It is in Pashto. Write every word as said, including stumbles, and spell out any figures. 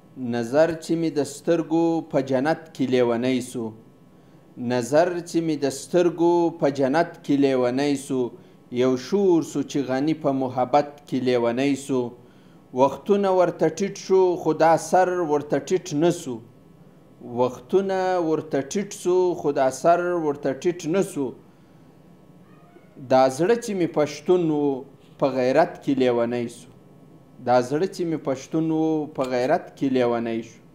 نظر چې مې د سترګو په جنت کې لیونی سو نظر چې مې د سترګو په جنت کې لیونی سو یو شور سو چې غني په محبت کې لیونی سو وختونه ورته ټیټ شو خو دا سر ورته ټیټ نه سو وختونه ورته ټیټ سو خو دا سر ورته ټیټ نه سو دا زړه چې مې پښتون و په غیرت کې لیونی سو دا زړه چې مې پښتون و په غیرت کې لیونی شو